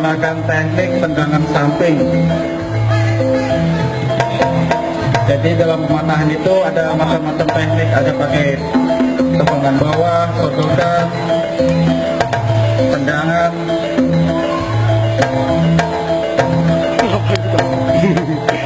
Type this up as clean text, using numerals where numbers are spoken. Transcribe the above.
menggunakan teknik tendangan samping. Jadi dalam pemanahan itu ada macam-macam teknik, ada pakai tepungan bawah, sodokan, tendangan.